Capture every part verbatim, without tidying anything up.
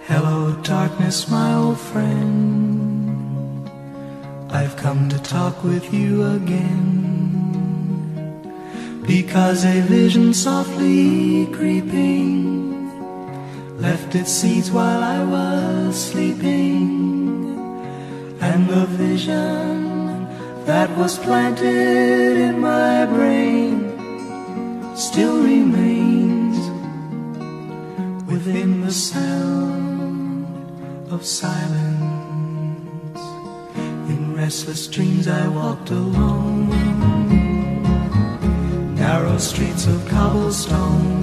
Hello, darkness, my old friend. I've come to talk with you again, because a vision softly creeping left its seeds while I was sleeping, and the vision that was planted in my brain still remains within the sound of silence. In restless dreams I walked alone, narrow streets of cobblestone,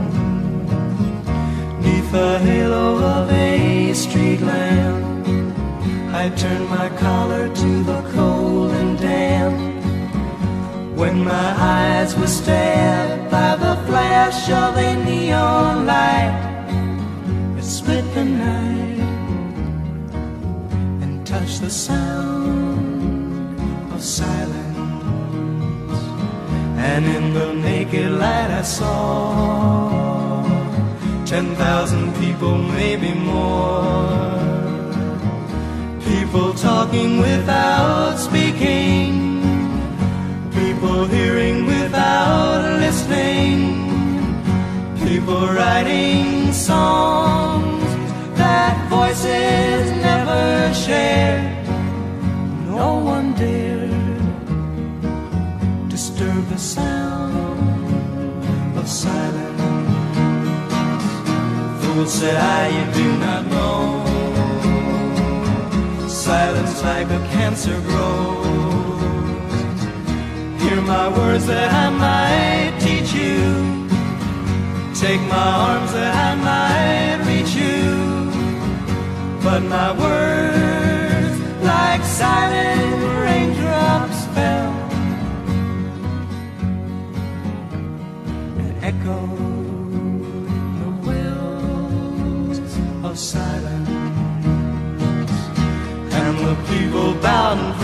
neath the halo of a street lamp. I turned my collar to the cold and damp, when my eyes were stabbed by the flash of a neon light that split the night and touched the sound of silence. And in the naked light I saw ten thousand people, maybe more, people talking without speaking, people hearing without listening, people writing songs that voices never shared. No one dared disturb the sound of silence. Fool, said I, you do not know, silence like a cancer grows. Hear my words that I might teach you, take my arms that I might reach you, but my words like silent raindrops fell and echoed the wells of silence. And the people bowed and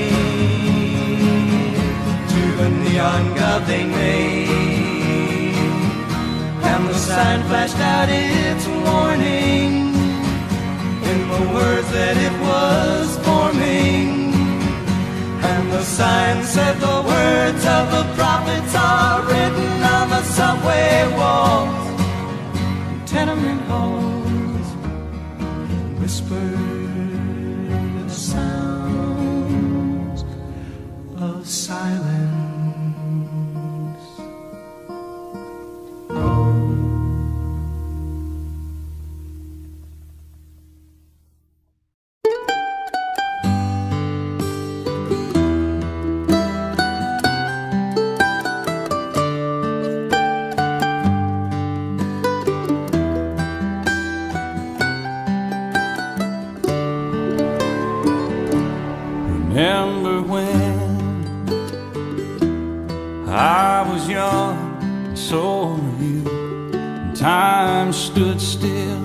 prayed to the neon god they made, and the sign flashed out its warning in the words that it was forming. And the sign said the words of the prophets are written on the subway walls and tenement halls, whispered the sounds of silence. Remember when I was young, and so were you, and time stood still,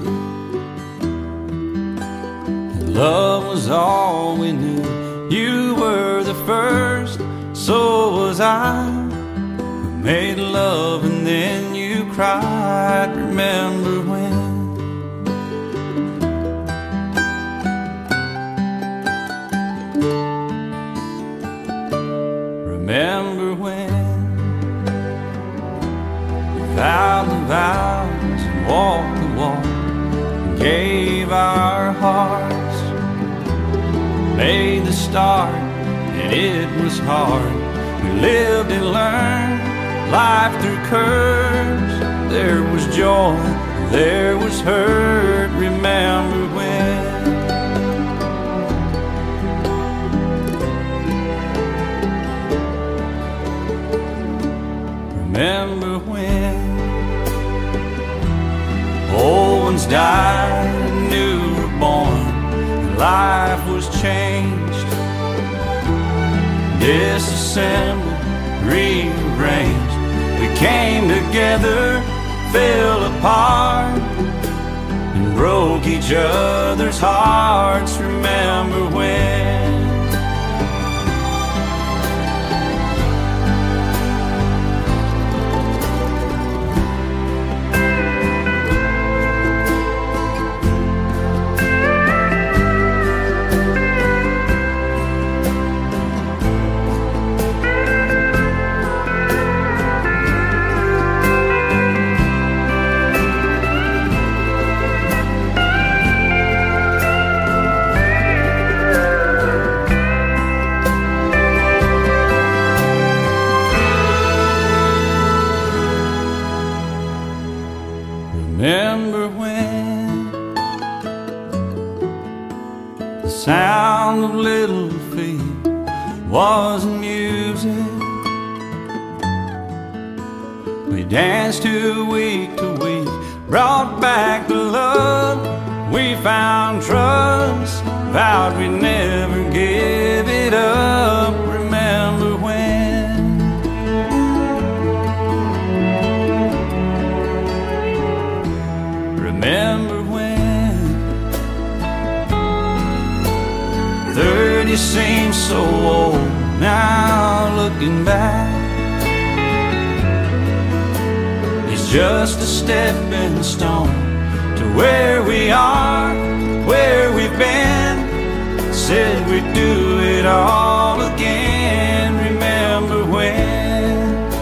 and love was all we knew. You were the first, so was I, who made love and then you cried. Remember when Remember when we vowed the vows and walked the walk and gave our hearts, made the start, and it was hard. We lived and learned life through curves. There was joy, there was hurt. Remember when Remember when old ones died and new were born, and life was changed, disassembled, rearranged. We came together, fell apart, and broke each other's hearts. Remember when Remember when the sound of little feet was music? We danced to week to week, brought back the love. We found trust, vowed we'd never give it up. Remember when? Remember when? Thirty seems so old now, looking back. It's just a stepping stone to where we are, where we've been. Said we'd do it all again. Remember when?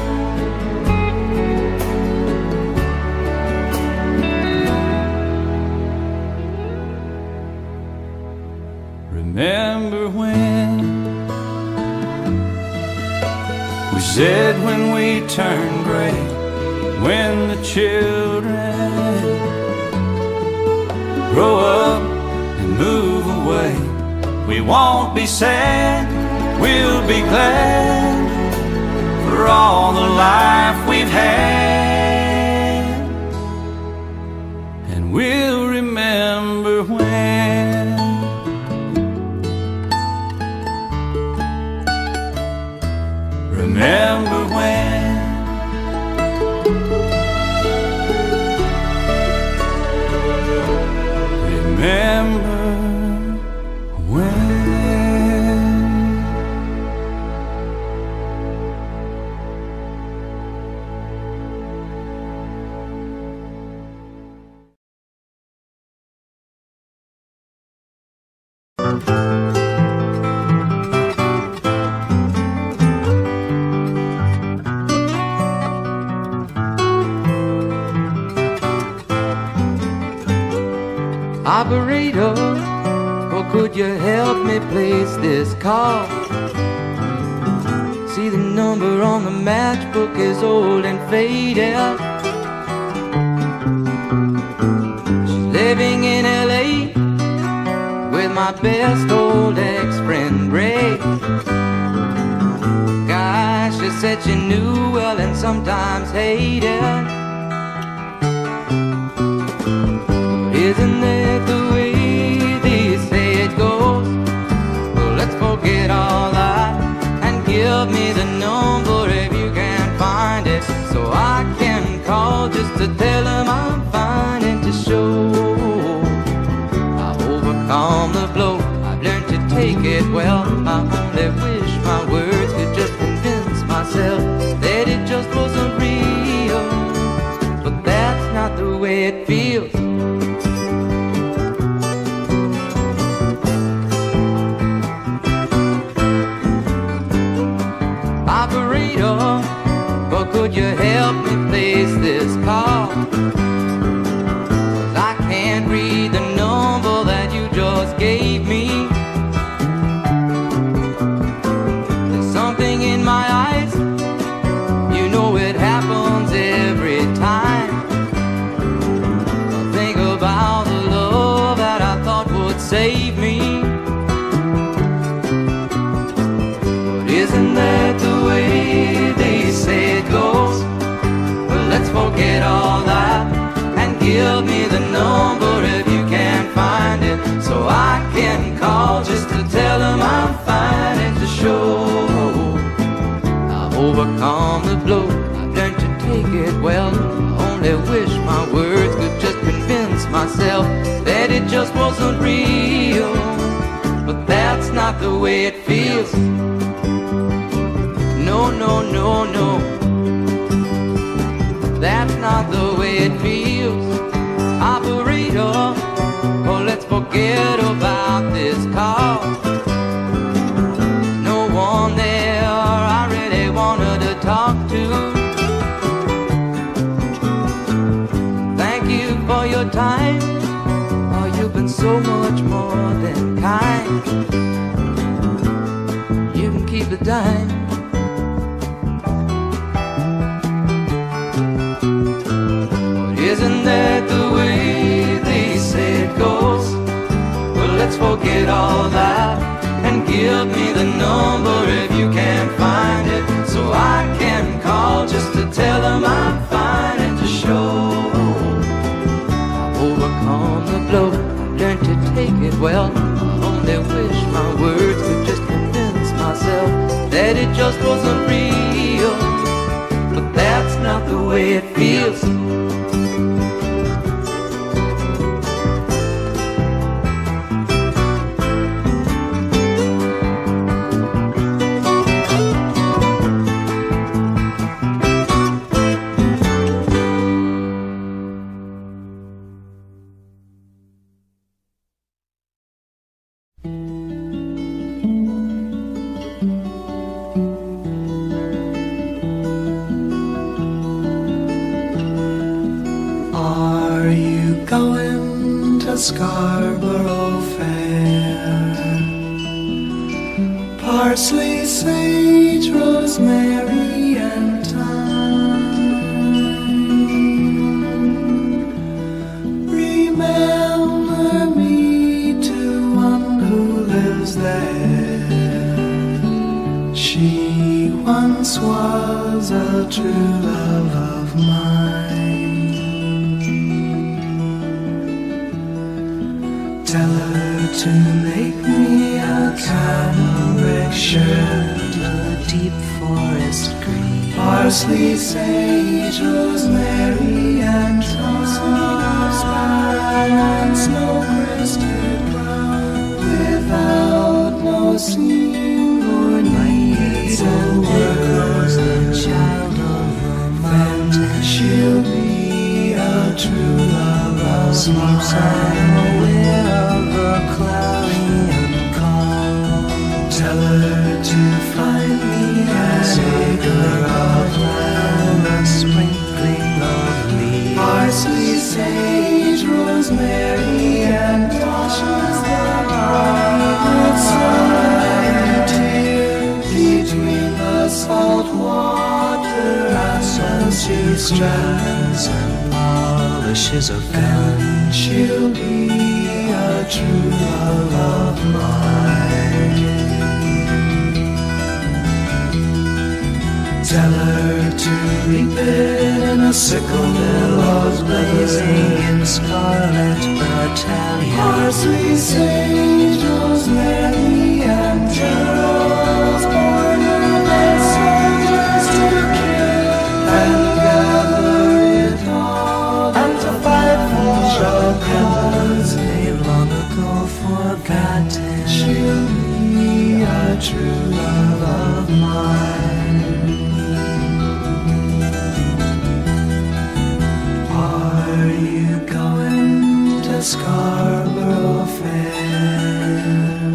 Remember when we said when we turned gray, when the children grow up and move away, we won't be sad, we'll be glad for all the life we've had. And we'll remember when. Remember when. Remember when. Operator, or could you help me place this call? See, the number on the matchbook is old and faded. She's living in L A with my best old ex-friend Ray. Gosh, she said she knew well and sometimes hated. Isn't that the way they say it goes? Well, let's forget all that and give me the number if you can find it, so I can call just to tell them I'm fine and to show I've overcome the blow. I've learned to take it well. I only wish my words could just convince myself that it just wasn't real, but that's not the way it feels. Operator, but could you help me place this call? 'Cause I can't read the number that you just gave me. There's something in my eyes, you know it happens every time. I think about the love that I thought would save me. But isn't that the way they say it goes? Well, let's forget all that and give me the number if you can find it, so I can call just to tell them I'm fine and to show I've overcome the blow. I've learned to take it well. I only wish my words could just convince myself that it just wasn't real, but that's not the way it feels. No, no, no, no, that's not the way it feels. Operator, oh, let's forget about this call. No one there I really wanted to talk to. Thank you for your time. Oh, you've been so much more than kind. You can keep the dime. isn't that the way they say it goes? Well, let's forget all that and give me the number if you can't find it, so I can call just to tell them I'm fine and to show I've overcome the blow, learned to take it well. Only wish my words could just convince myself that it just wasn't real, but that's not the way it feels. Scarborough Fair. Parsley, sage, rosemary, and thyme. Remember me to one who lives there. She once was a true love of mine. Tell her to make me a cambric shirt, a deep forest green. Parsley, sage, rosemary, and thyme, and snow-crested brown, without no seam or need a word. The child of the mountain, she'll be a true love of mine. Tell her to find me an acre of land, a sprinkling of leaves, parsley, sage, rosemary, and thyme, with sunlight here between the salt water and she strands and polishes a gun. She'll be a true love of mine. Tell her to reap it in a sickle, billows blazing in scarlet battalion. Parsley, sage, rosemary, and thyme, born of the soldiers to kill and gather it all, and to fight for a cause they long ago forgotten. She'll be a true love of mine. Scarborough Fair.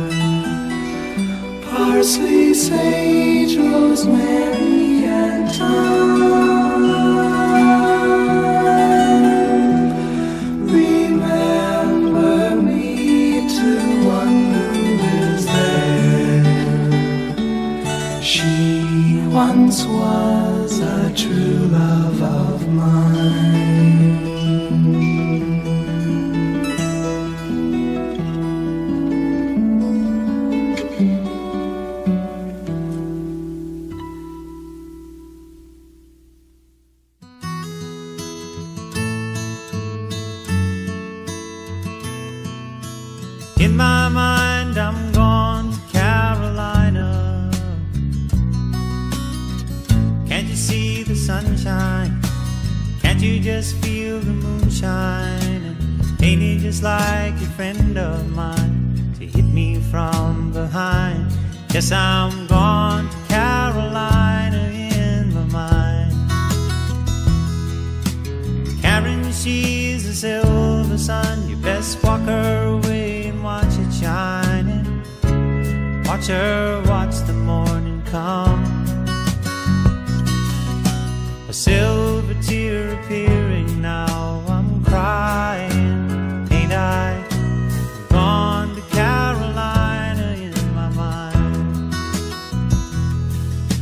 Parsley, sage, rosemary, and thyme. Remember me to one who is there. She once was a true love of mine. In my mind, I'm gone to Carolina. Can't you see the sunshine? Can't you just feel the moonshine? And ain't it just like a friend of mine to hit me from behind? Yes, I'm gone to Carolina in my mind. Karen, she's a silver sun. You best walk her away and watch it shining. Watch her watch the morning come. A silver tear appearing now. I'm crying, ain't I? I'm gone to Carolina in my mind.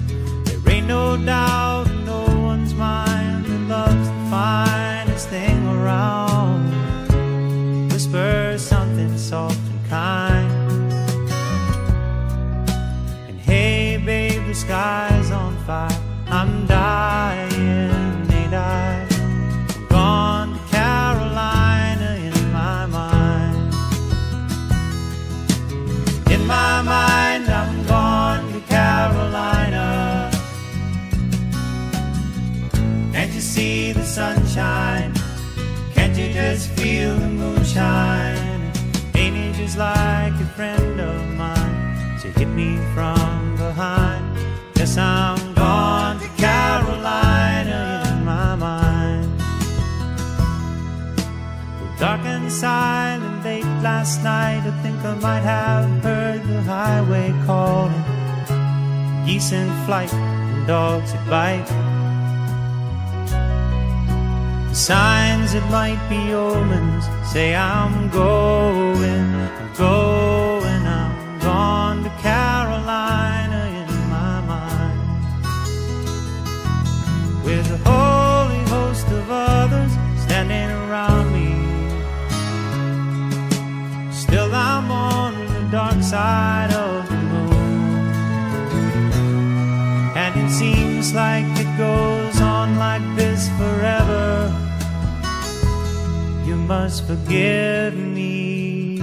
There ain't no doubt in no one's mind that love's the finest thing around, whisper something soft and kind. And hey babe, the sky's on fire, I'm dying, ain't I? I'm gone to Carolina in my mind. In my mind I'm gone to Carolina. Can't you see the sunshine? Can't you just feel the moonshine? Ain't it just like a friend of mine to hit me from behind? Yes, I'm gone to Carolina in my mind. Well, dark and silent late last night, I think I might have heard the highway calling, geese in flight and dogs that bite. The signs that might be omens say I'm going, I'm going, I'm gone to Carolina in my mind. With a holy host of others standing around me, still I'm on the dark side of the moon. And it seems like it goes on like this forever. You must forgive me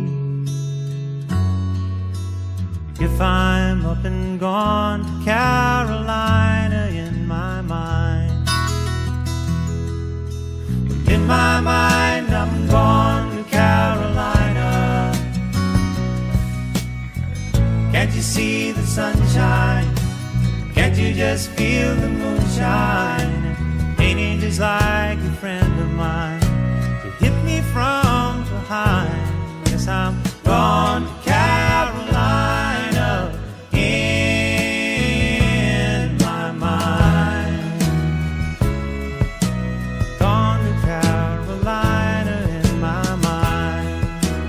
if I'm up and gone to Carolina in my mind. In my mind I'm gone to Carolina. Can't you see the sunshine? Can't you just feel the moonshine? Ain't it just like a friend of mine to hit me from behind? Yes, I'm gone to Carolina in my mind. Gone to Carolina in my mind.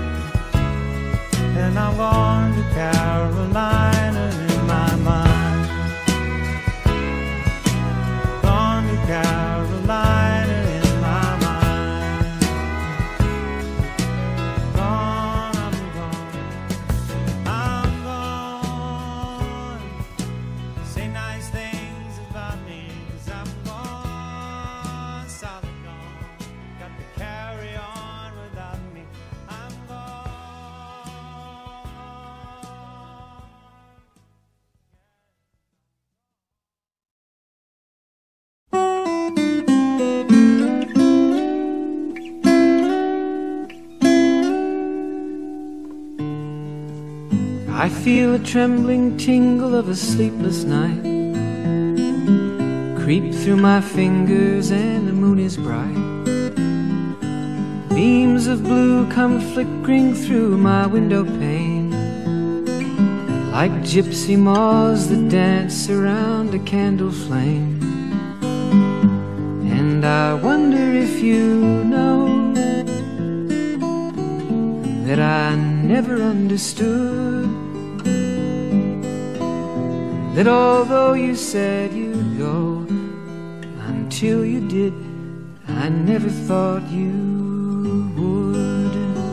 And I'm gone to Carolina in my mind. Gone to Carolina in my mind. Gone, I'm gone, I'm gone. Say nice things about me, 'cause I'm gone, solid gone. Got to carry on without me, I'm gone. I feel a trembling tingle of a sleepless night creep through my fingers, and the moon is bright. Beams of blue come flickering through my window pane, like gypsy moths that dance around a candle flame. And I wonder if you know that I never understood, that although you said you'd go, until you did, I never thought you would.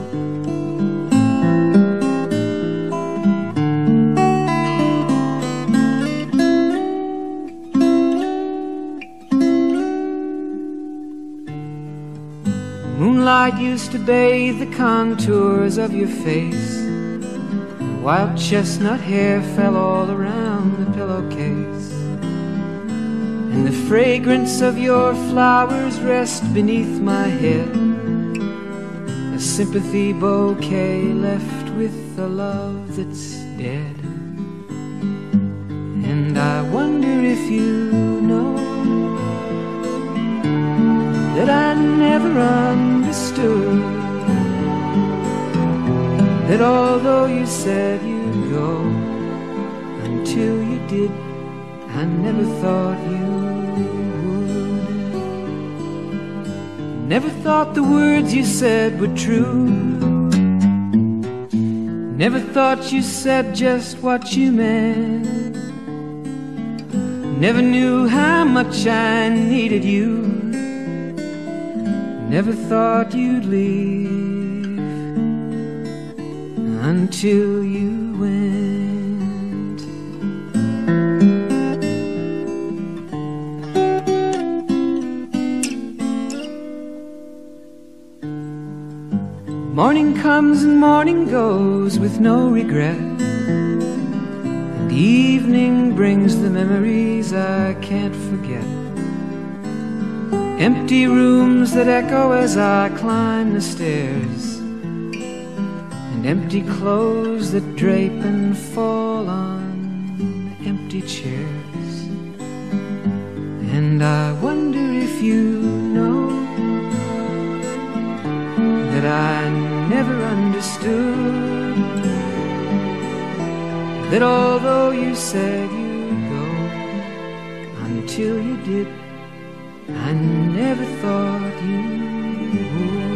Moonlight used to bathe the contours of your face. Wild chestnut hair fell all around the pillowcase, and the fragrance of your flowers rest beneath my head, a sympathy bouquet left with a love that's dead. And I wonder if you know that I never understood, that although you said you'd go, until you did, I never thought you would. Never thought the words you said were true. Never thought you said just what you meant. Never knew how much I needed you. never thought you'd leave until you went. Morning comes and morning goes with no regret, and evening brings the memories I can't forget. Empty rooms that echo as I climb the stairs, and empty clothes that drape and fall on empty chairs. And I wonder if you know that I never understood that although you said you'd go, until you did, I never thought you would.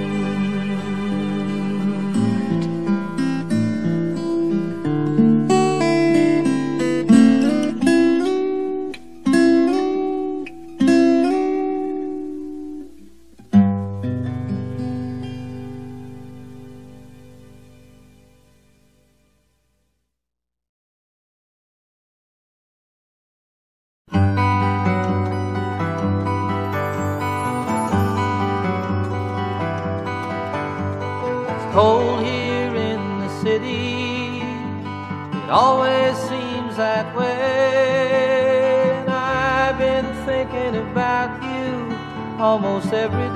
Cold here in the city, it always seems that way. And I've been thinking about you almost every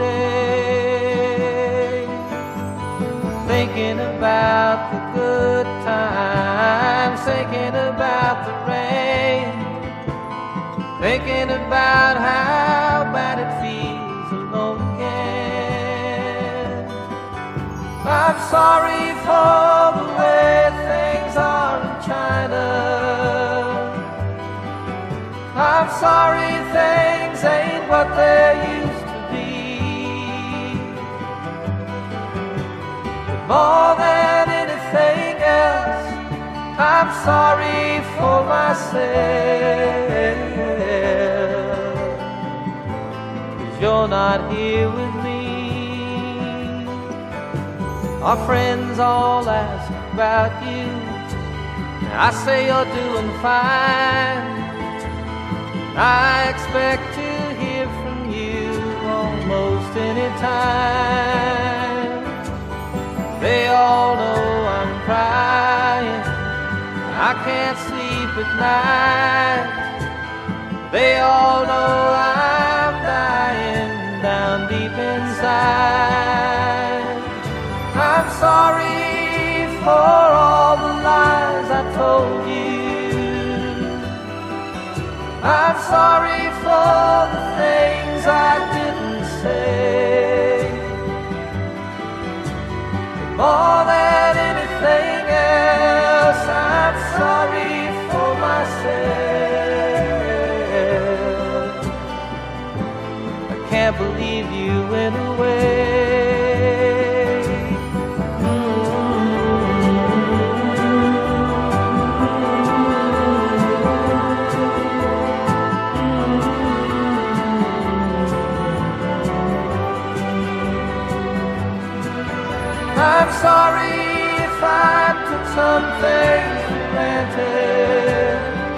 day, thinking about the good times, thinking about the rain, thinking about how bad it feels alone again. I'm sorry for the way things are in China. I'm sorry things ain't what they used to be. But more than anything else, I'm sorry for myself, 'cause you're not here with me. Our friends all ask about you, I say you're doing fine. I expect to hear from you almost any time. They all know I'm crying, I can't sleep at night. They all know I'm dying down deep inside. I'm sorry for all the lies I told you. I'm sorry for the things I didn't say. But more than anything else, I'm sorry for myself. I can't believe you went away. I'm sorry if I took something for granted.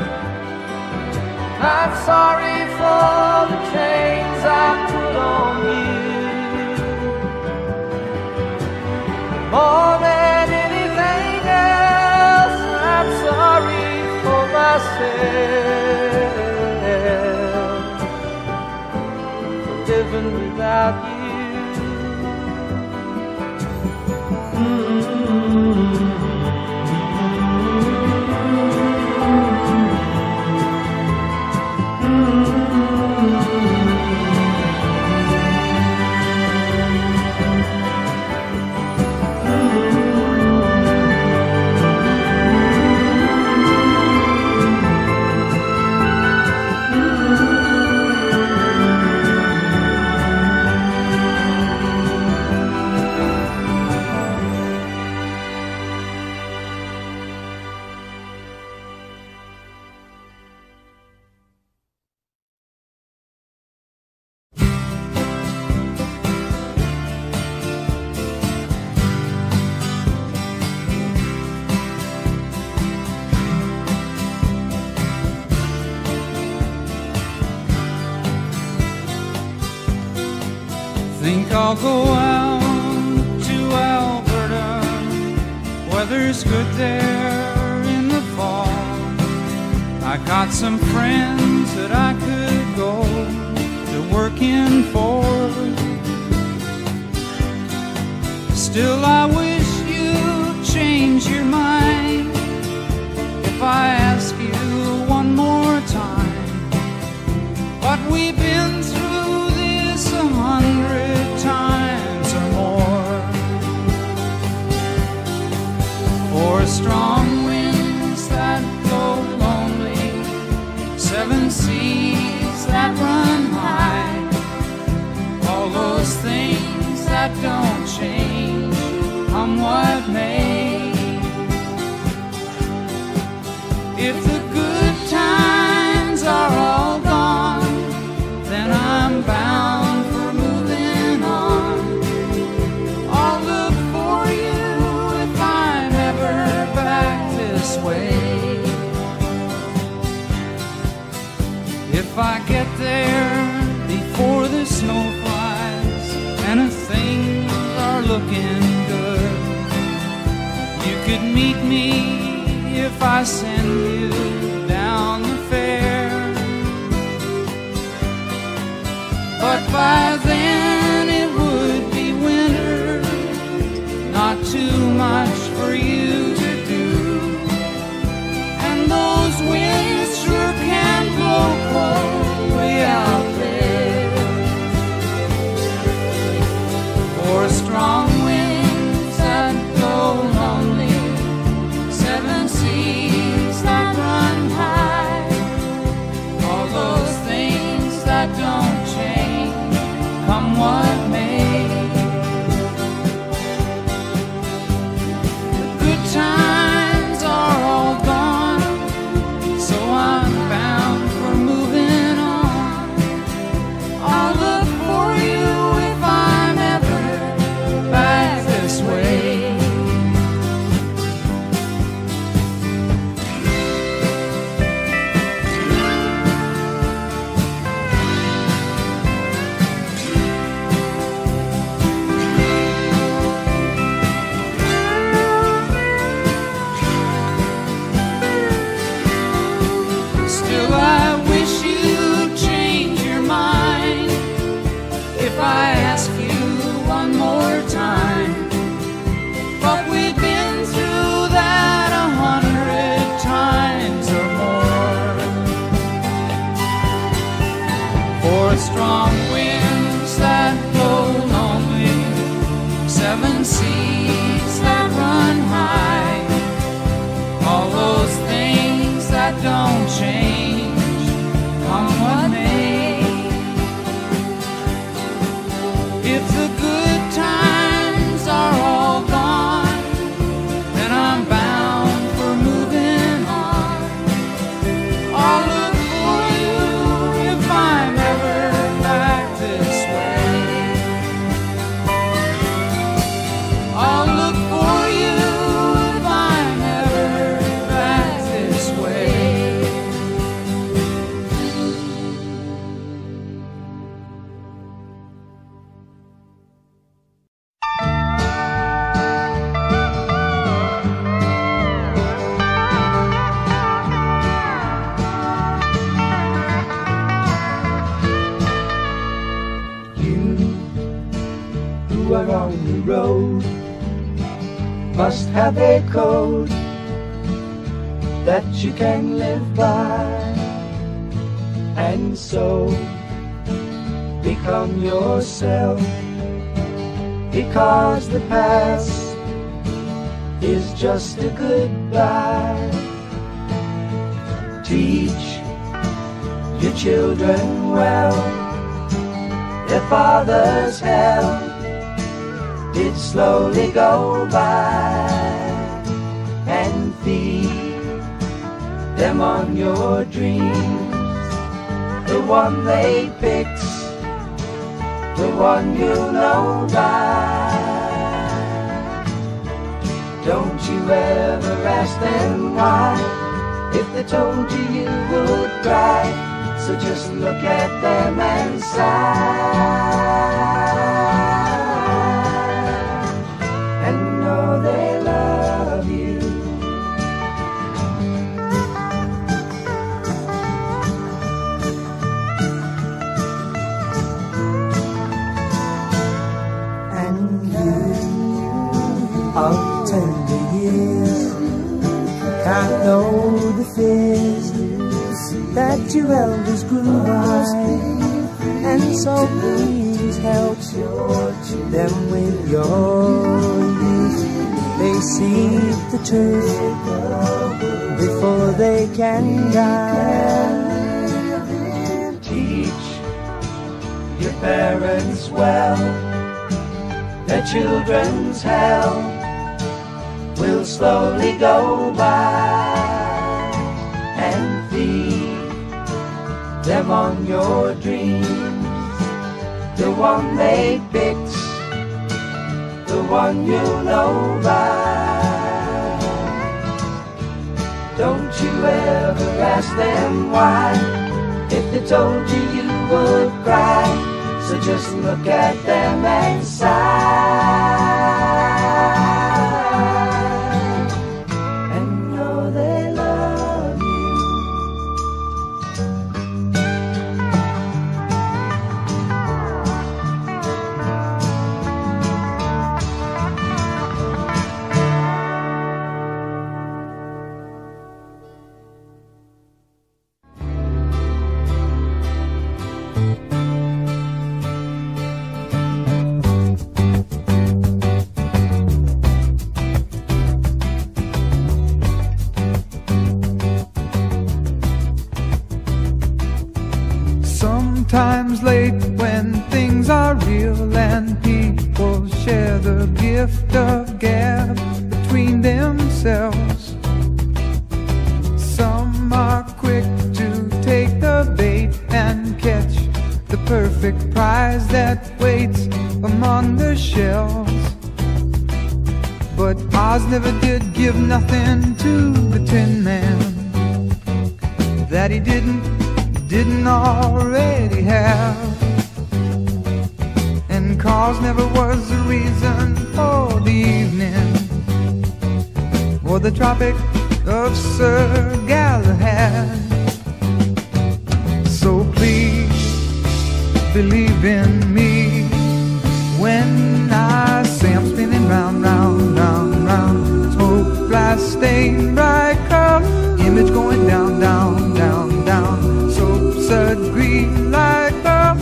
I'm sorry for the chains I put on you. More than anything else, I'm sorry for myself, for living without you. I'll go out to Alberta. Weather's good there in the fall. I got some friends that I could go to working for. Still I wish you'd change your mind if I ask you one more time. But we've been through this a hundred times or more. For strong winds that blow lonely, seven seas that run high, all those things that don't change, come what may. If the good times are all gone, then I'm bound for moving on. I'll look for you if I'm ever back this way. If I get there before the snow flies and things are looking good, you could meet me if I send you down the fair. But by then it would be winter, not too much for you to do. And those winds sure can blow cold way out there. For strong winds that blow lonely, seven seas that run high, all those things that don't change, come what may. The good times are all gone, so I'm bound for moving on. I'll look for you if I'm ever back this way. Still I wish you'd change your mind if I ask you one more time. But we've been through that a hundred times or more. For strong winds that blow lonely, seven seas that run high, all those things that don't change, come what may. If the good times are all gone, then I'm bound for moving on. I'll look for you if I'm ever back this way. I'll look for you if I'm ever back this way. You who are on the road must have a code that you can live by, and so become yourself, because the past is just a goodbye. Teach your children well, their father's hell did slowly go by, and feed them on your dreams, the one they picked, the one you know by. Don't you ever ask them why, if they told you you would cry. So just look at them and sigh. and you of tender years can't know the fears that your elders grew by, and so please help them with your youth. They seek the truth before they can die. Teach your parents well, their children's hell will slowly go by, and feed them on your dreams, the one they picked, the one you know by. Don't you ever ask them why, if they told you you would cry. So just look at them and sigh, and know they love you. Sometimes late when things are real and people share the gift of gab between themselves. Some are quick to take the bait and catch the perfect prize that waits among the shells. But Oz never did give nothing to the Tin Man that he didn't didn't already have, and cause never was the reason for the evening or the Tropic of Sir Galahad. So please believe in me when I say I'm spinning round, round, round, round. Smoke, blast, stain, bright curl, image going down, down, down, down. Soap, green like pearl.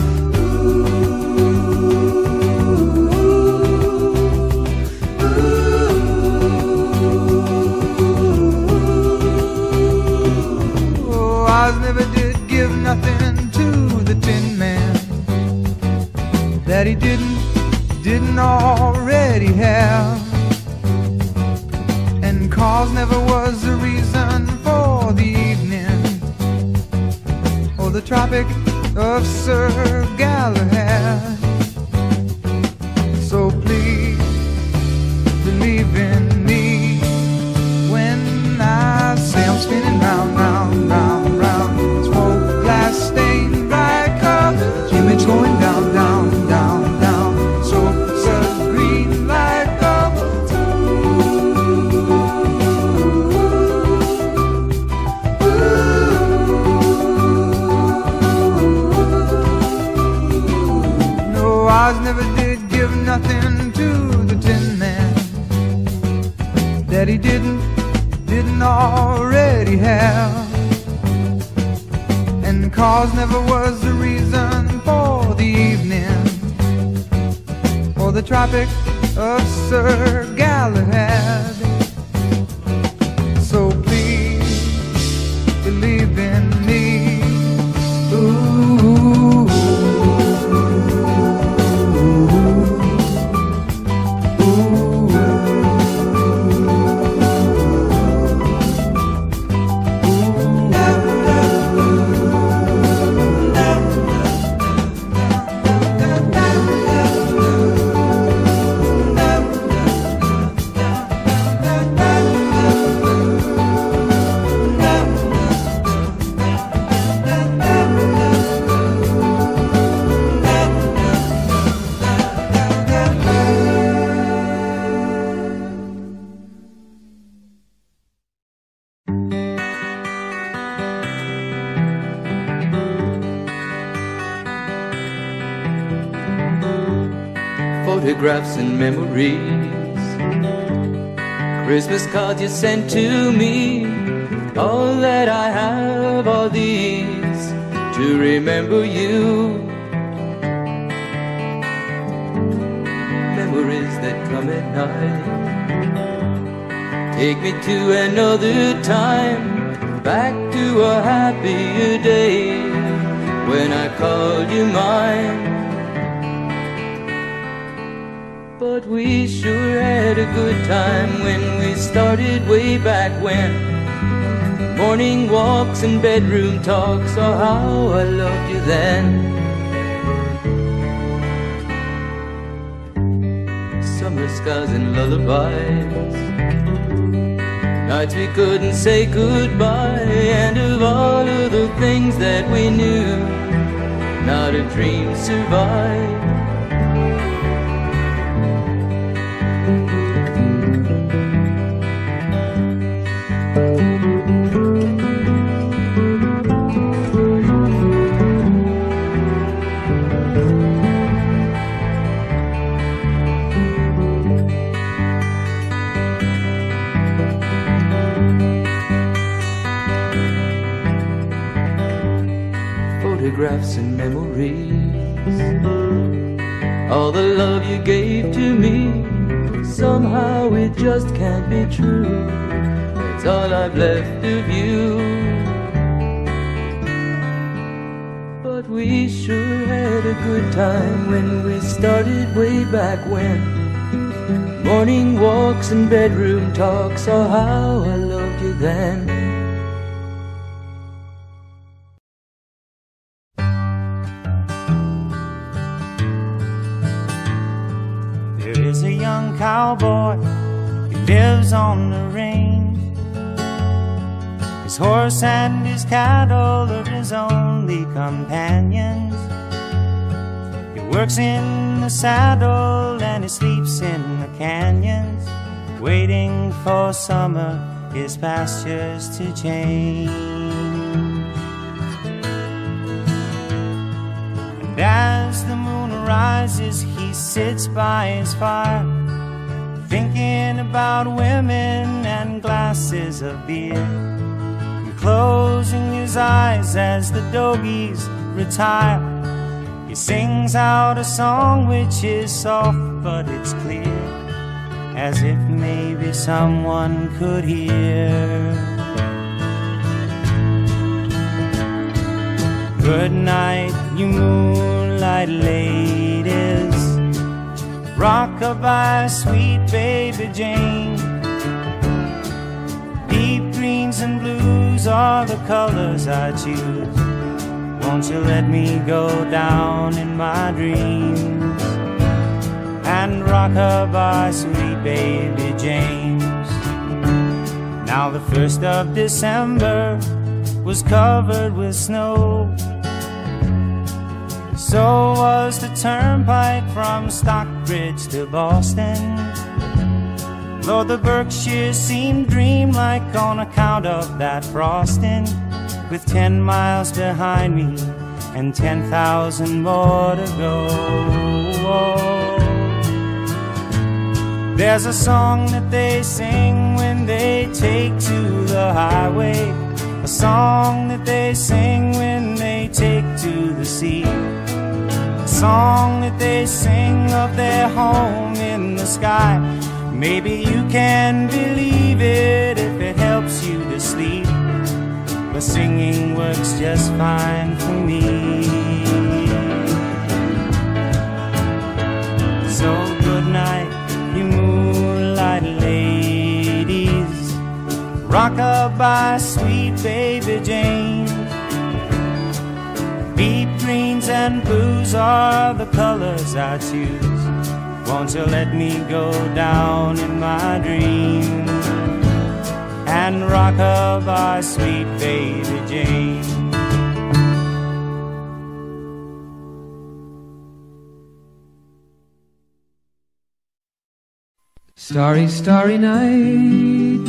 Oh, Oz never did give nothing to the Tin Man that he didn't, didn't already have, and cause never was the reason for the evening or the Tropic of Sir Galahad. So please believe in me when I say I'm spinning round, round, round, round. Smoke, glass, stain, bright color, image going down, down, down, down. So such green like gold. Oz never did give nothing to the Tin Man that he didn't, didn't already have, and cause never was the reason for the evening or the Tropic of Sir Galahad. So please believe in me. Ooh. photographs and memories, Christmas cards you sent to me. All that I have are these to remember you. Memories that come at night, take me to another time, back to a happier day when I called you mine. But we sure had a good time when we started way back when. Morning walks and bedroom talks, oh how I loved you then. Summer skies and lullabies, nights we couldn't say goodbye, and of all of the things that we knew, not a dream survived. Photographs and memories, all the love you gave to me, somehow it just can't be true. It's all I've left of you. But we sure had a good time when we started way back when. Morning walks and bedroom talks, oh how I loved you then. Cowboy, he lives on the range. His horse and his cattle are his only companions. He works in the saddle and he sleeps in the canyons, waiting for summer, his pastures to change. And as the moon rises, he sits by his fire, thinking about women and glasses of beer, and closing his eyes as the dogies retire, he sings out a song which is soft but it's clear, as if maybe someone could hear. Good night, you moonlight ladies, rock-a-bye, sweet baby Jane. Deep greens and blues are the colors I choose. Won't you let me go down in my dreams and rock-a-bye, sweet baby James. Now the first of December was covered with snow, so was the turnpike from Stockbridge to Boston. Lord, the Berkshires seemed dreamlike on account of that frosting, with ten miles behind me and ten thousand more to go. There's a song that they sing when they take to the highway, a song that they sing when they take to the sea, a song that they sing of their home in the sky. Maybe you can believe it if it helps you to sleep, but singing works just fine for me. So good night, you moonlight ladies, rock-a-bye, sweet baby Jane. Deep greens and blues are the colors I choose. Won't you let me go down in my dreams and rock-a-bye, sweet baby Jane. Starry, starry night,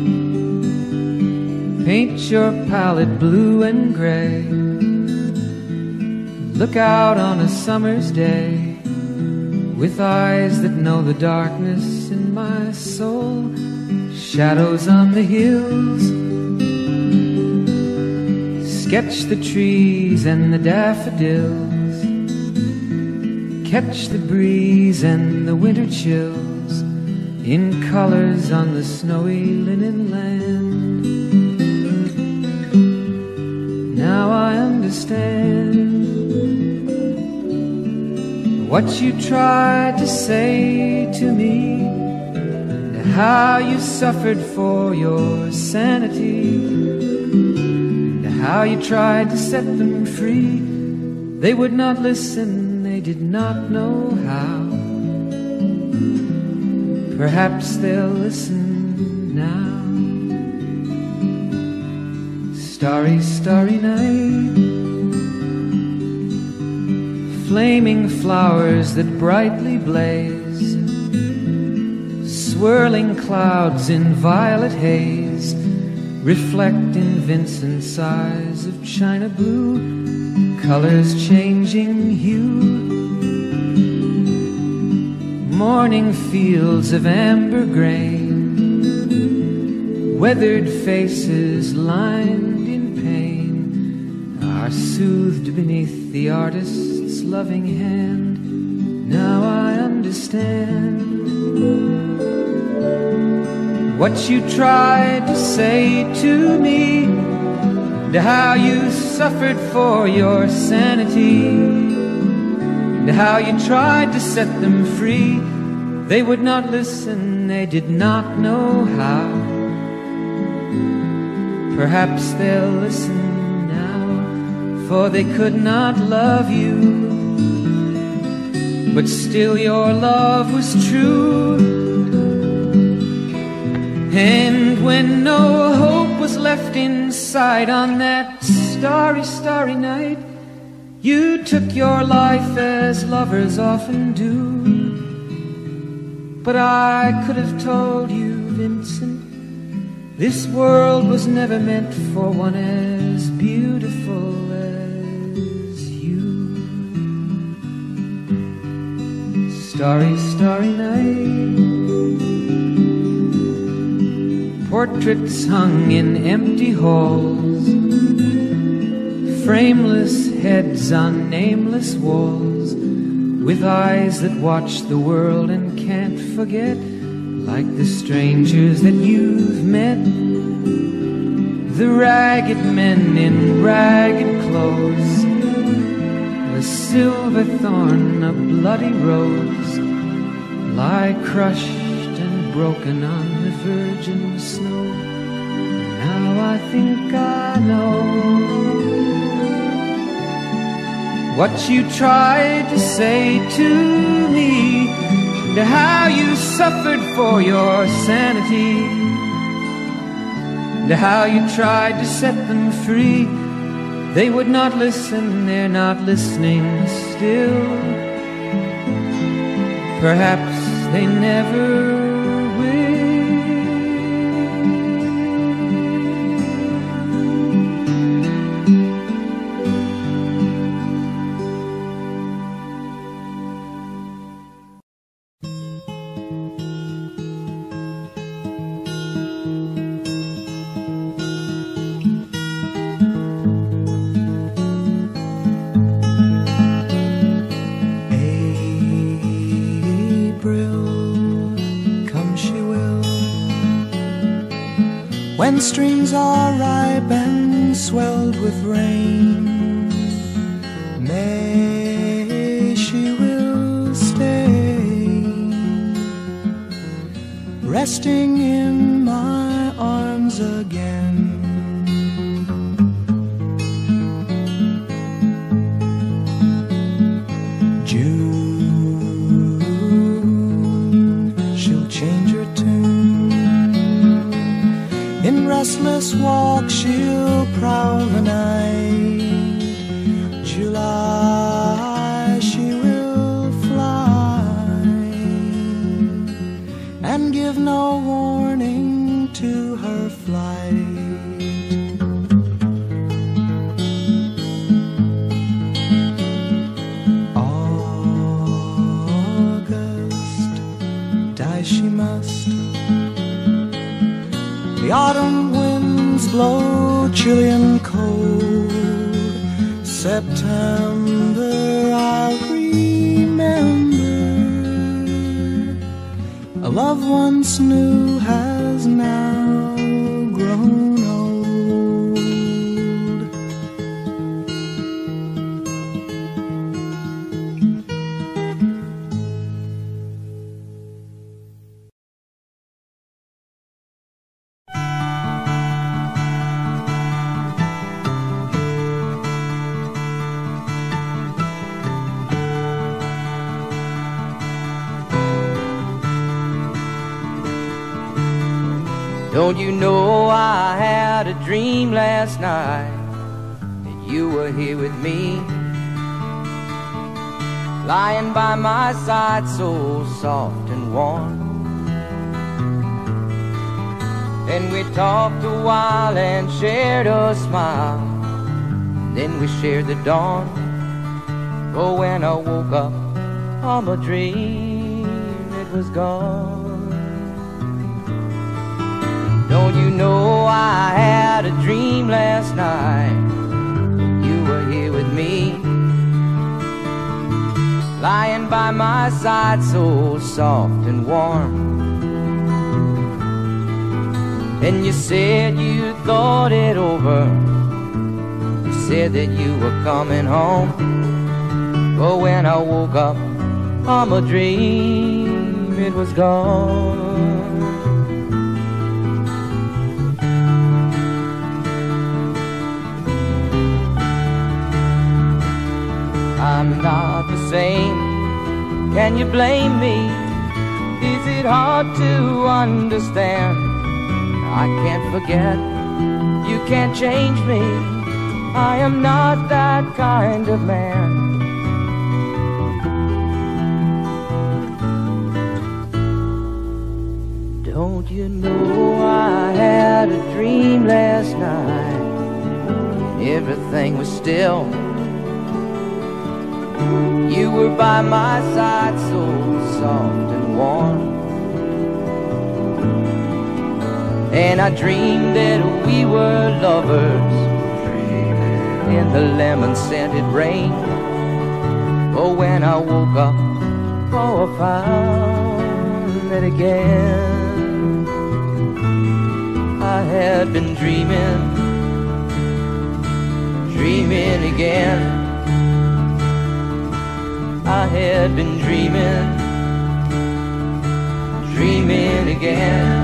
paint your palette blue and gray. Look out on a summer's day with eyes that know the darkness in my soul. Shadows on the hills, sketch the trees and the daffodils, catch the breeze and the winter chills in colors on the snowy linen land. Now I understand what you tried to say to me, and how you suffered for your sanity, and how you tried to set them free. They would not listen, they did not know how. Perhaps they'll listen now. Starry, starry night, flaming flowers that brightly blaze, swirling clouds in violet haze, reflect in Vincent's eyes of china blue, colors changing hue. Morning fields of amber grain, weathered faces lined in pain, are soothed beneath the artist's loving hand. Now I understand what you tried to say to me, and how you suffered for your sanity, and how you tried to set them free. They would not listen, they did not know how. Perhaps they'll listen now, for they could not love you, but still your love was true. And when no hope was left inside on that starry, starry night, you took your life as lovers often do. But I could have told you, Vincent, this world was never meant for one as beautiful as you. Starry, starry night, portraits hung in empty halls, frameless heads on nameless walls, with eyes that watch the world and can't forget, like the strangers that you've met, the ragged men in ragged clothes, a silver thorn, a bloody rose, lie crushed and broken on the virgin snow. Now I think I know what you tried to say to me, and how you suffered for your sanity, and how you tried to set them free. They would not listen, they're not listening still. Perhaps they never will. When streams are ripe and swelled with rain, May she will stay, resting in my arms again. June, she'll change her tune. In restless walk she'll prowl the night. July she will fly and give no warning to her flight. August die she must. The autumn winds blow chilly and cold. September I'll remember. A love once new has now grown old. Don't you know I had a dream last night that you were here with me, lying by my side so soft and warm. Then we talked a while and shared a smile. Then we shared the dawn. Oh, when I woke up from a dream, it was gone. Don't you know I had a dream last night? You were here with me, lying by my side so soft and warm. And you said you thought it over. You said that you were coming home. But when I woke up from a dream, it was gone. I'm not the same. Can you blame me? Is it hard to understand? I can't forget. You can't change me. I am not that kind of man. Don't you know I had a dream last night and everything was still. You were by my side so soft and warm. And I dreamed that we were lovers in the lemon-scented rain. Oh, when I woke up, oh, I found that again I had been dreaming, dreaming again. I had been dreaming, dreaming again.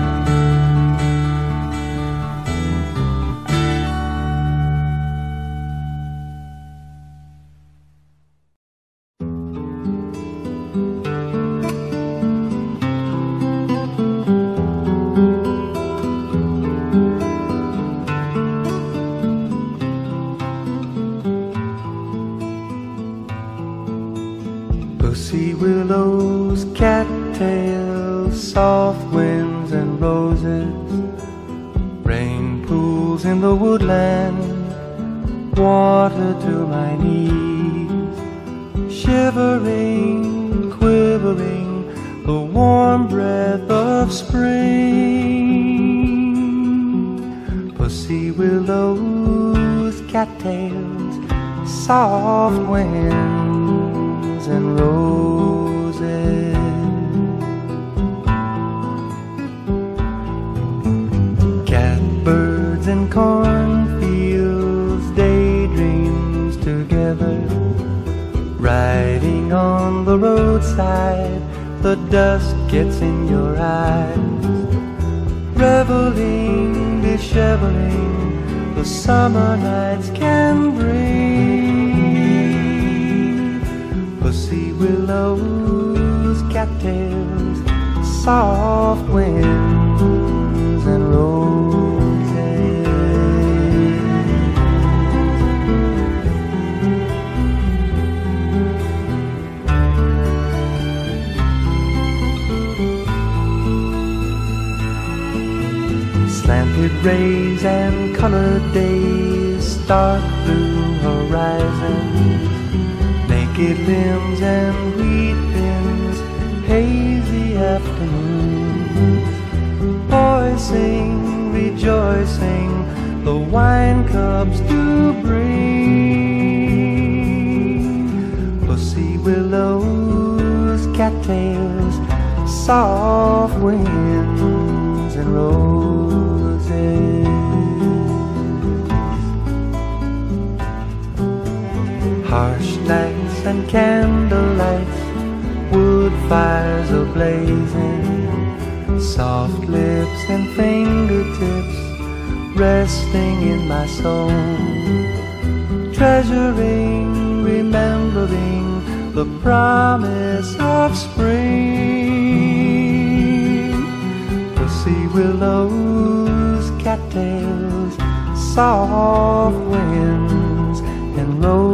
Pussy willows, cattails, soft winds and roses, rain pools in the woodland, water to my knees, shivering, quivering, the warm breath of spring. Pussy willows, cattails, soft winds and roses, catbirds and cornfields, daydreams together, riding on the roadside, the dust gets in your eyes, reveling, disheveling, the summer nights can bring. Pussy willows, cattails, soft winds and roses. Slanted rays and colored days, stark blue horizons, naked limbs and wheat bins, hazy afternoons. Boys sing, rejoicing, the wine cups do bring. Pussy willows, cattails, soft winds and roses. Harsh nights and candlelights, wood fires are blazing, soft lips and fingertips resting in my soul, treasuring, remembering the promise of spring. Pussy willows, cattails, soft winds and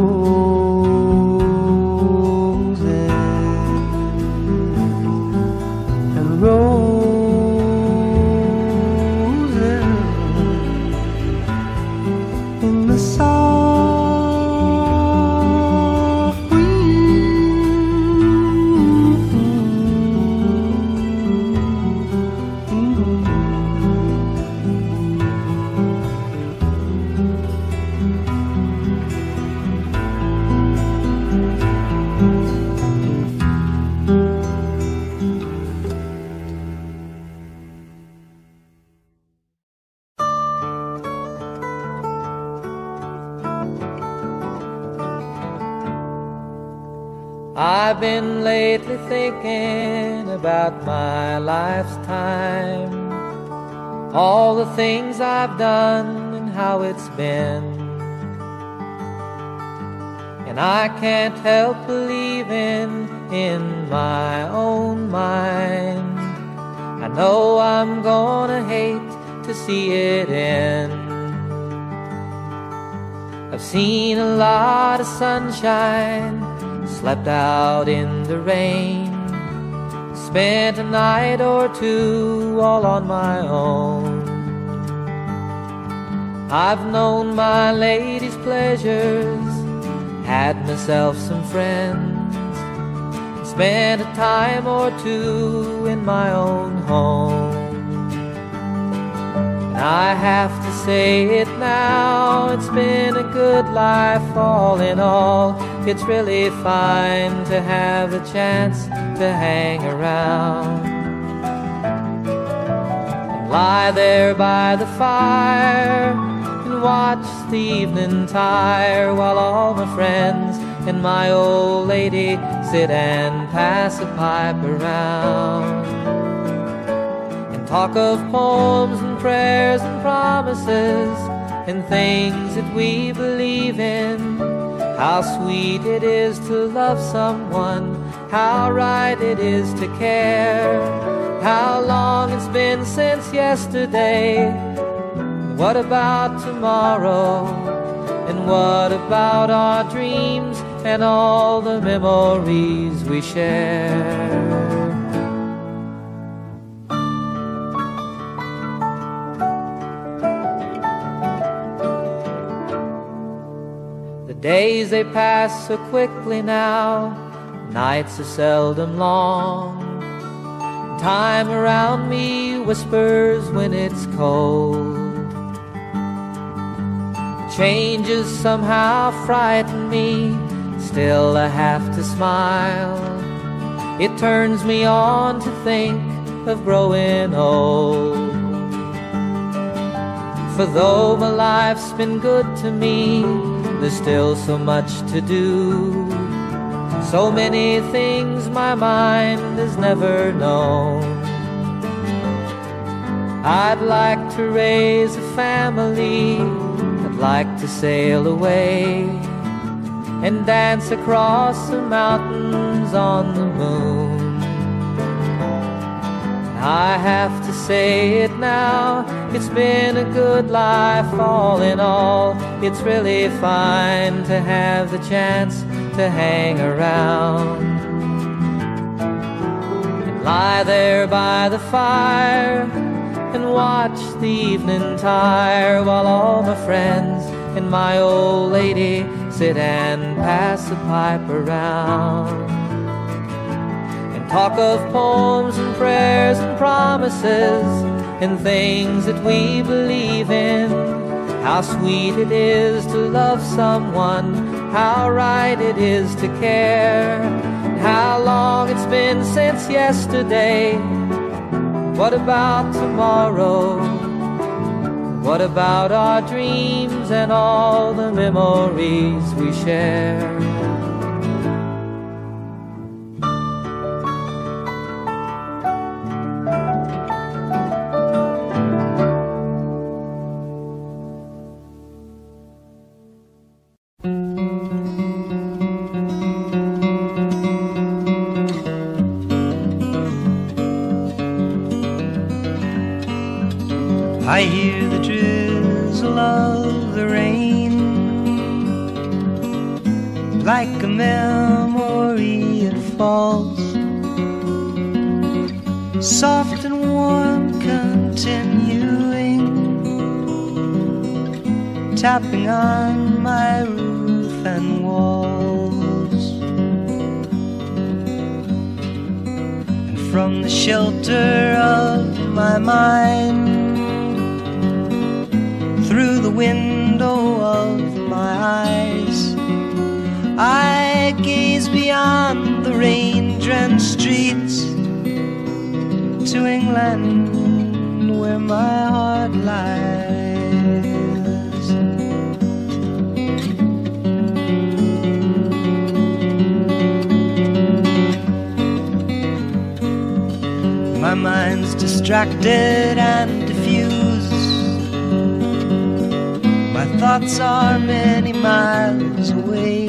roses and roses in the soft wind. I've been lately thinking about my life's time, all the things I've done and how it's been. And I can't help believing in my own mind, I know I'm gonna hate to see it end. I've seen a lot of sunshine, slept out in the rain, spent a night or two all on my own. I've known my lady's pleasures, had myself some friends, spent a time or two in my own home. And I have to say it now, it's been a good life all in all. It's really fine to have the chance to hang around and lie there by the fire and watch the evening tire, while all my friends and my old lady sit and pass a pipe around and talk of poems and prayers and promises and things that we believe in. How sweet it is to love someone, how right it is to care, how long it's been since yesterday. What about tomorrow? And what about our dreams and all the memories we share? Days they pass so quickly now, nights are seldom long. Time around me whispers when it's cold. Changes somehow frighten me, still I have to smile. It turns me on to think of growing old. For though my life's been good to me, there's still so much to do, so many things my mind has never known. I'd like to raise a family, I'd like to sail away and dance across the mountains on the moon. I have to say it now, it's been a good life all in all. It's really fine to have the chance to hang around and lie there by the fire and watch the evening tire, while all my friends and my old lady sit and pass the pipe around and talk of poems and prayers and promises and things that we believe in. How sweet it is to love someone, how right it is to care. How long it's been since yesterday. What about tomorrow? What about our dreams and all the memories we share? I hear the drizzle of the rain, like a memory it falls, soft and warm, continuing, tapping on my roof and walls. And from the shelter of my mind, through the window of my eyes, I gaze beyond the rain-drenched streets to England, where my heart lies. My mind's distracted and diffused. My thoughts are many miles away.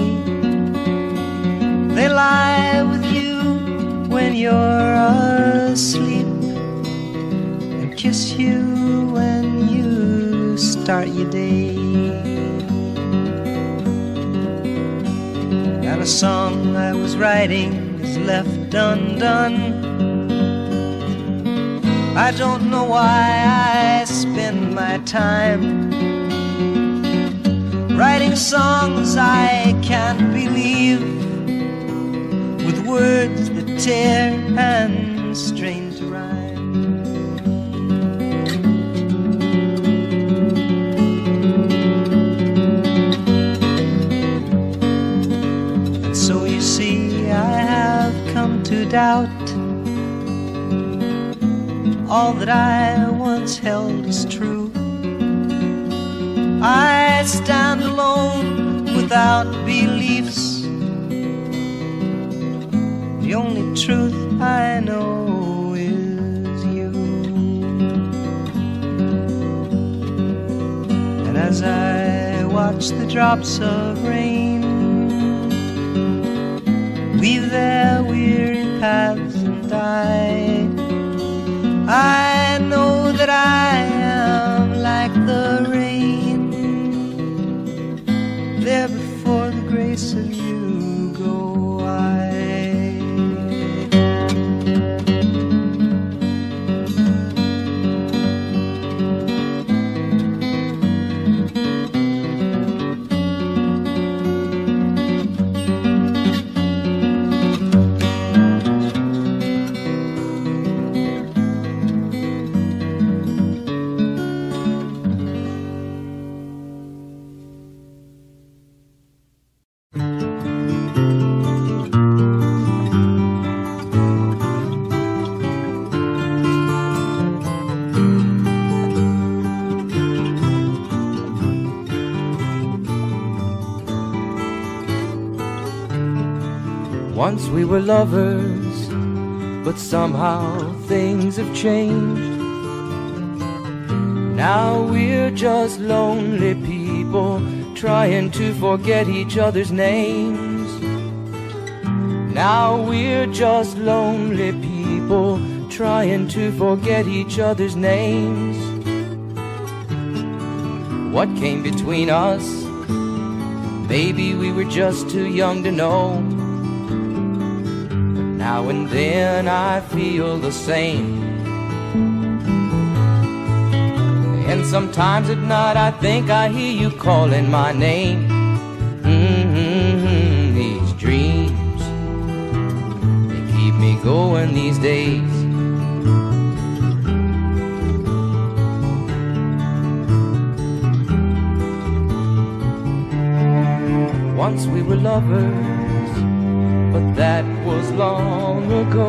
They lie with you when you're asleep, and kiss you when you start your day. And a song I was writing is left undone. I don't know why I spend my time writing songs I can't believe, with words that tear and strain to rhyme. And so you see, I have come to doubt all that I once held as true. I stand alone without beliefs. The only truth I know is you. And as I watch the drops of rain weave their weary paths and die, I know that I am like the rain, there before the grace of you go I. Once we were lovers, but somehow things have changed. Now we're just lonely people trying to forget each other's names. Now we're just lonely people trying to forget each other's names. What came between us? Maybe we were just too young to know. Now and then I feel the same. And sometimes at night I think I hear you calling my name. Mm-hmm, these dreams, they keep me me going these days. Once we were lovers, but that was long ago.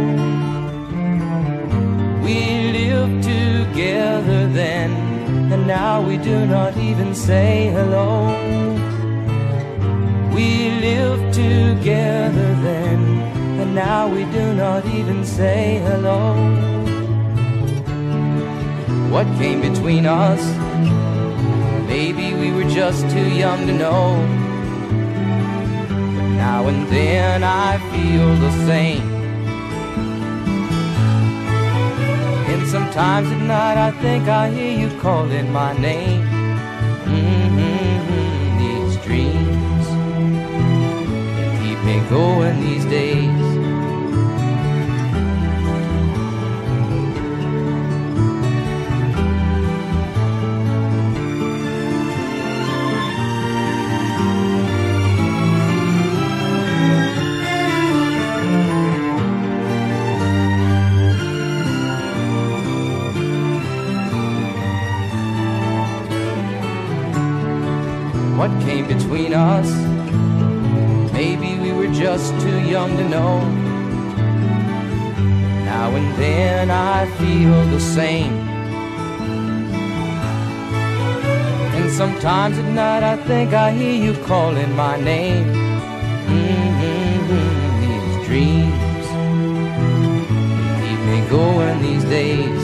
We lived together then, and now we do not even say hello. We lived together then, and now we do not even say hello. What came between us? Maybe we were just too young to know. But now and then I feel the same. And sometimes at night I think I hear you calling my name. Mm-hmm, these dreams keep me going these days. What came between us? Maybe we were just too young to know. Now and then I feel the same. And sometimes at night I think I hear you calling my name. Mm-hmm, these dreams keep me going these days.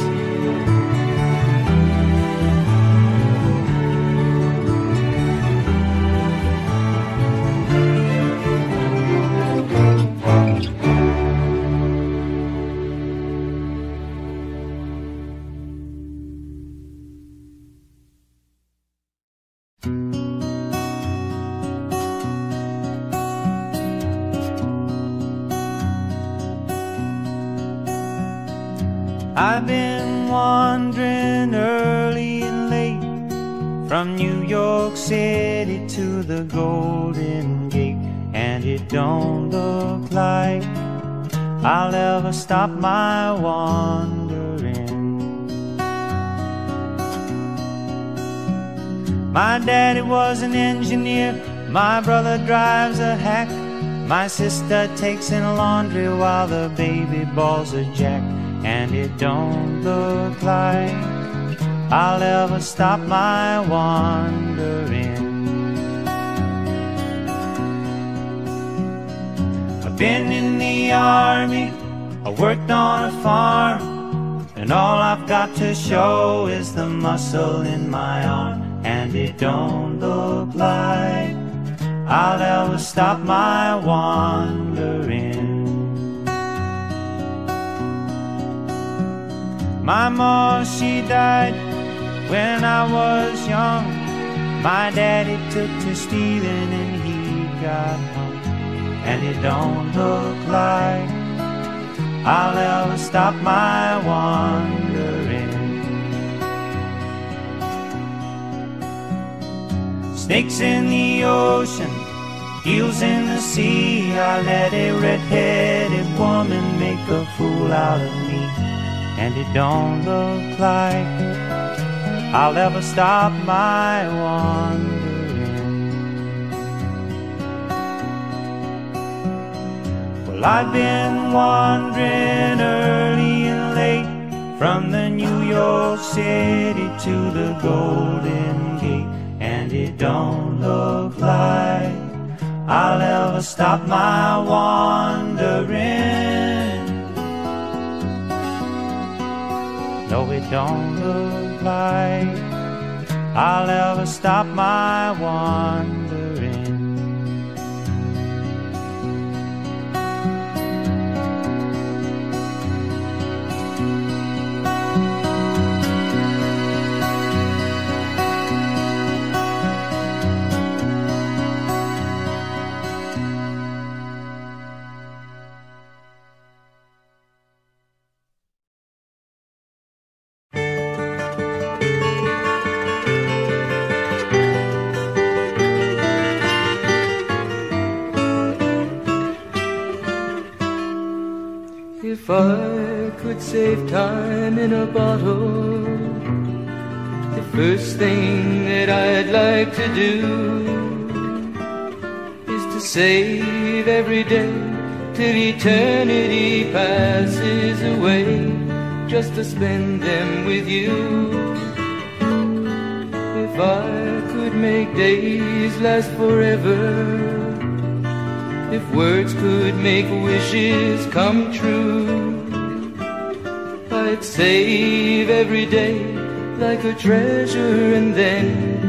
I've been wandering early and late from New York City to the Golden Gate, and it don't look like I'll ever stop my wandering. My daddy was an engineer, my brother drives a hack, my sister takes in laundry while the baby balls a jack. And it don't look like I'll ever stop my wandering. I've been in the army, I worked on a farm, and all I've got to show is the muscle in my arm. And it don't look like I'll ever stop my wandering. My mom, she died when I was young. My daddy took to stealing and he got hung. And it don't look like I'll ever stop my wandering. Snakes in the ocean, eels in the sea. I let a red-headed woman make a fool out of me. And it don't look like I'll ever stop my wandering. Well, I've been wandering early and late from the New York City to the Golden Gate, and it don't look like I'll ever stop my wandering. No, it don't look like I'll ever stop my wandering. If I could save time in a bottle, the first thing that I'd like to do is to save every day till eternity passes away, just to spend them with you. If I could make days last forever, if words could make wishes come true, I'd save every day like a treasure, and then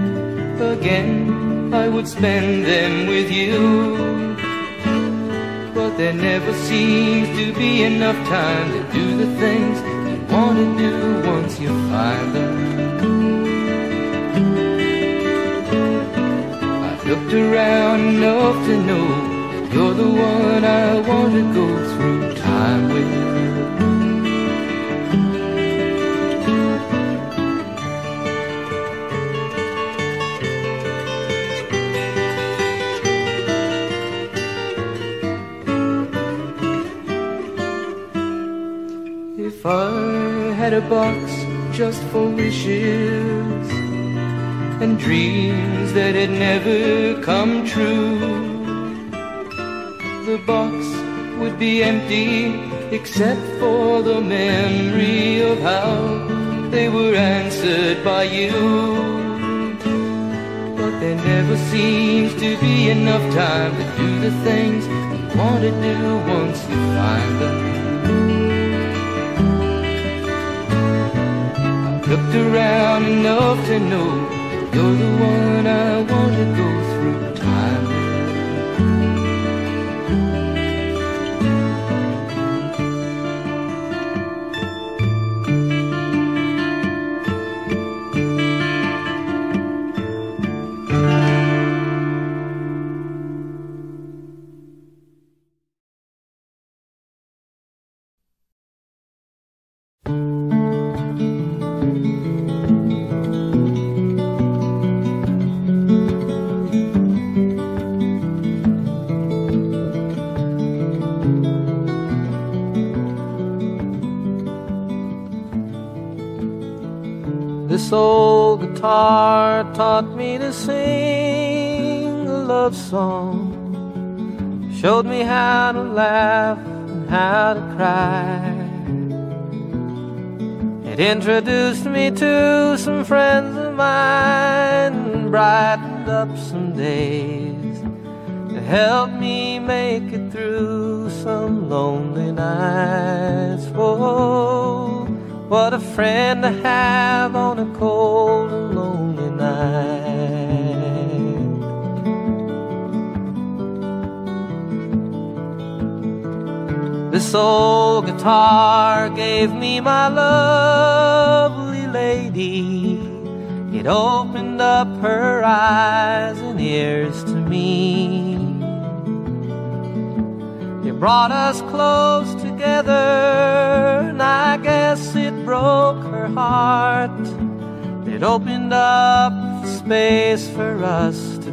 again I would spend them with you. But there never seems to be enough time to do the things you want to do once you find them. I've looked around enough to know you're the one I want to go through time with. If I had a box just for wishes and dreams that had never come true, the box would be empty except for the memory of how they were answered by you. But there never seems to be enough time to do the things you want to do once you find them. I've looked around enough to know you're the one I want to go through time with. This old guitar taught me to sing a love song, showed me how to laugh and how to cry. It introduced me to some friends of mine and brightened up some days. It helped me make it through some lonely nights. Oh, what a friend to have on a cold and lonely night. This old guitar gave me my lovely lady. It opened up her eyes and ears to me. It brought us close together, and I guess it broke her heart. It opened up space for us to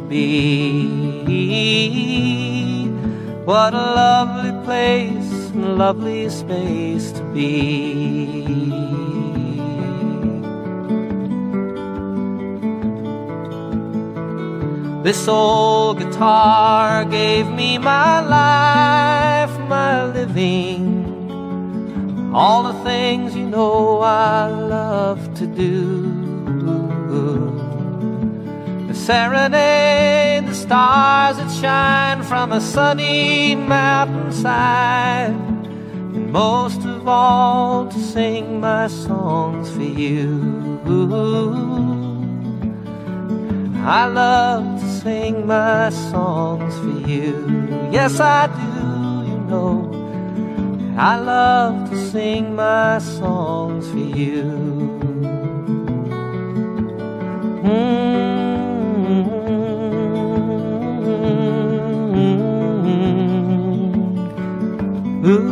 be. What a lovely place and a lovely space to be. This old guitar gave me my life, my living, all the things you know I love to do. The serenade the stars that shine from a sunny mountainside, and most of all to sing my songs for you. I love to sing my songs for you. Yes, I do, you know. I love to sing my songs for you. Mm-hmm. Ooh.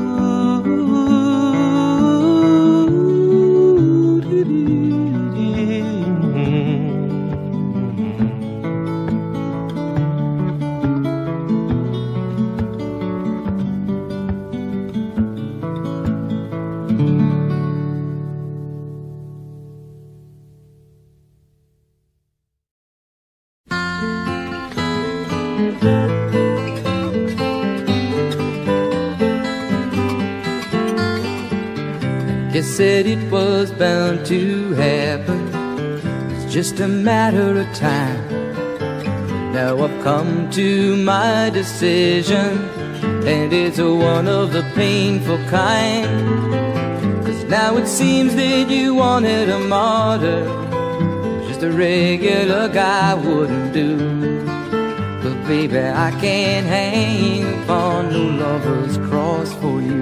You said it was bound to happen, it's just a matter of time. Now I've come to my decision, and it's one of the painful kind. 'Cause now it seems that you wanted a martyr, just a regular guy wouldn't do. But baby, I can't hang upon no lover's cross for you.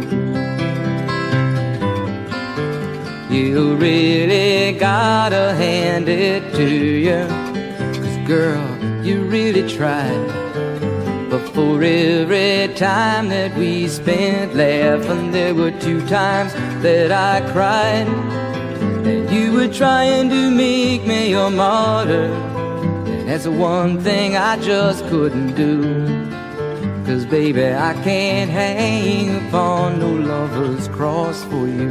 You really gotta hand it to you, 'cause girl, you really tried. But for every time that we spent laughing, there were two times that I cried. And you were trying to make me your martyr, and that's the one thing I just couldn't do. 'Cause baby, I can't hang upon no lover's cross for you.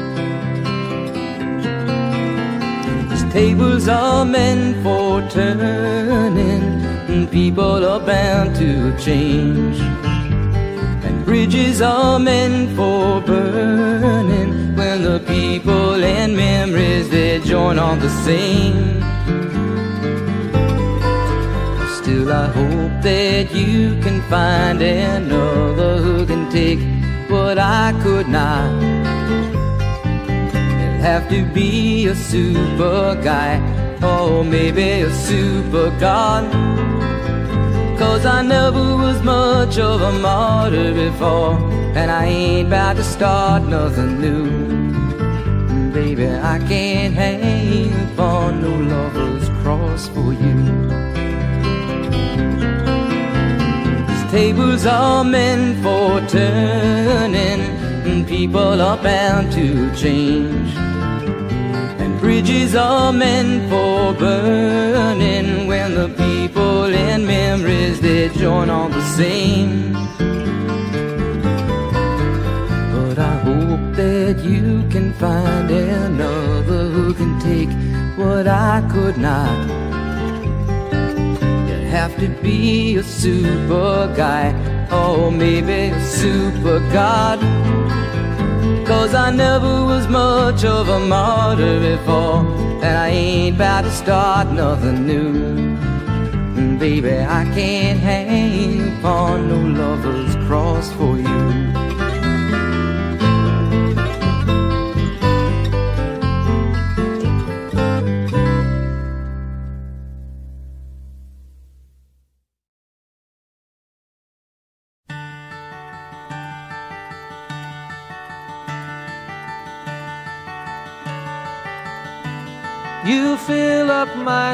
Tables are meant for turning, and people are bound to change. And bridges are meant for burning, when the people and memories they join on the same. Still I hope that you can find another who can take what I could not. Have to be a super guy, or maybe a super god. 'Cause I never was much of a martyr before, and I ain't about to start nothing new. Baby, I can't hang upon no lover's cross for you. These tables are meant for turning, and people are bound to change. Bridges are meant for burning, when the people and memories they join on the same. But I hope that you can find another who can take what I could not. You have to be a super guy, or maybe a super god. 'Cause I never was much of a martyr before, and I ain't about to start nothing new. Baby, I can't hang upon no lover's cross for you. You fill up my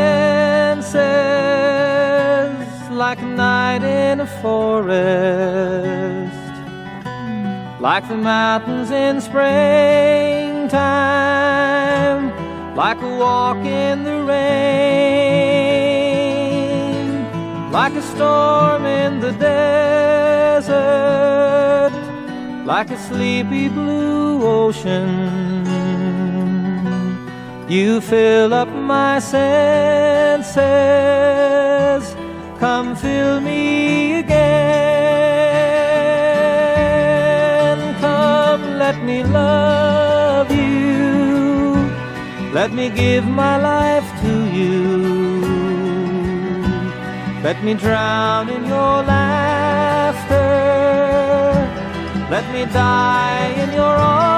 senses like a night in a forest, like the mountains in springtime, like a walk in the rain, like a storm in the desert, like a sleepy blue ocean. You fill up my senses, come fill me again. Come, let me love you, let me give my life to you. Let me drown in your laughter, let me die in your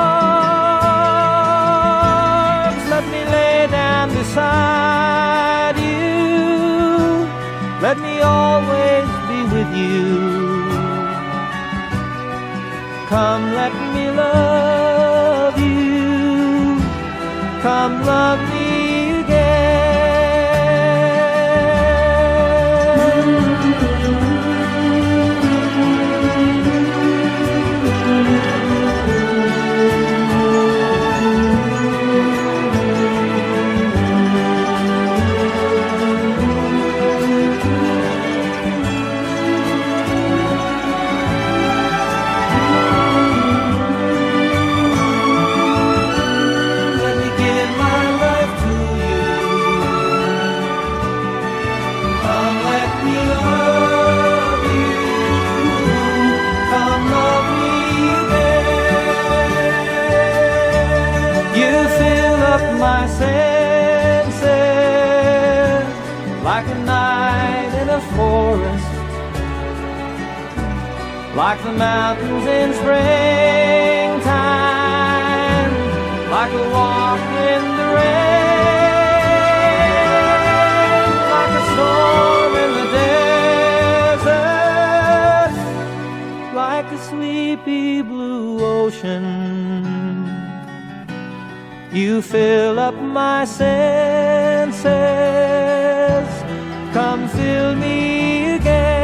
arms. Let me lay down beside you, let me always be with you. Come, let me love you, come love me again. Let me give my life my senses, like a night in a forest, like the mountains in springtime, like a walk in the rain, like a storm in the desert, like a sleepy blue ocean. You fill up my senses, come fill me again.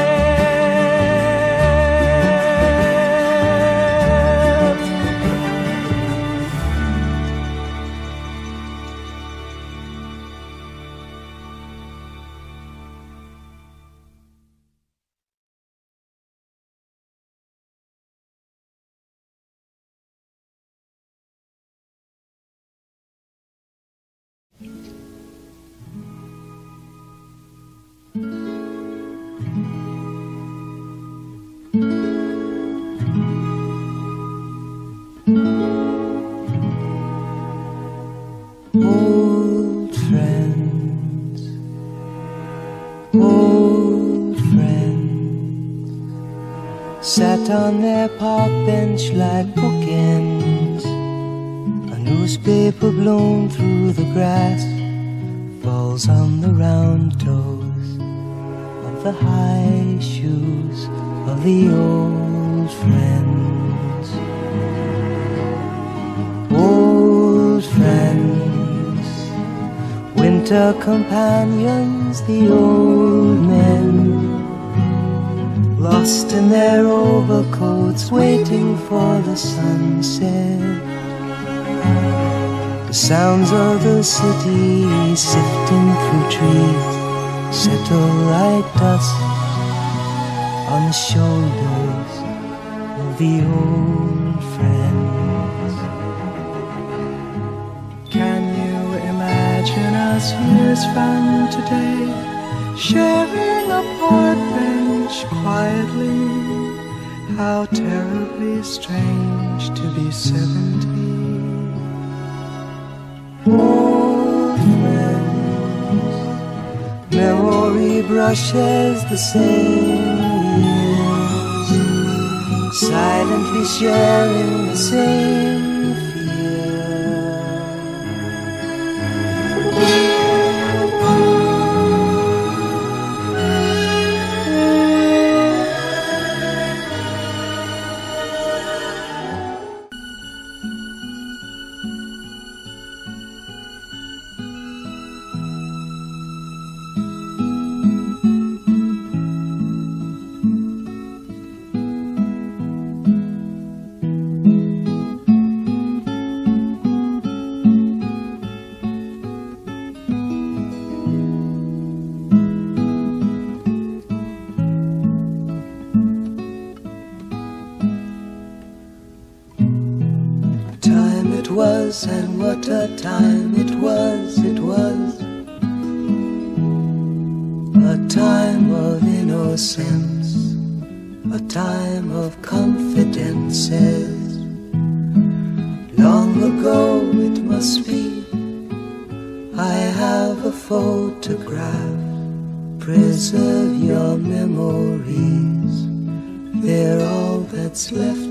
Old friends, old friends, sat on their park bench like bookends. A newspaper blown through the grass falls on the round toes of the high shoes of the old friends. Old friends, winter companions, the old men, lost in their overcoats, waiting for the sunset. The sounds of the city sifting through trees settle like dust on the shoulders of the old friends. Can you imagine us years from today, sharing a park bench quietly? How terribly strange to be seventy. Old friends, memory brushes the same years, silently sharing the same fear. Was, and what a time it was, it was a time of innocence, a time of confidences. Long ago it must be, I have a photograph. Preserve your memories, they're all that's left